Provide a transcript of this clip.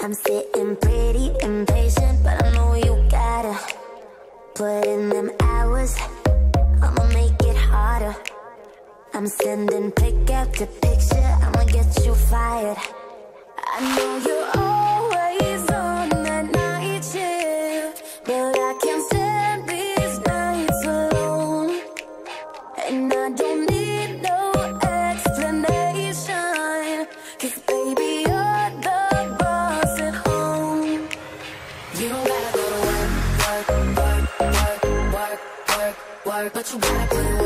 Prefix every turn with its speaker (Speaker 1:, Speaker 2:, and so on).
Speaker 1: I'm sitting pretty impatient, but I know you gotta put in them hours. I'ma make it harder. I'm sending pick after picture, I'ma get you fired. I know you're always on that night shift, but I can't stand these nights alone. And I don't need no explanation, 'cause baby, you're the boss at home. You don't gotta go to work, work, work, work, work, work, but you gotta put it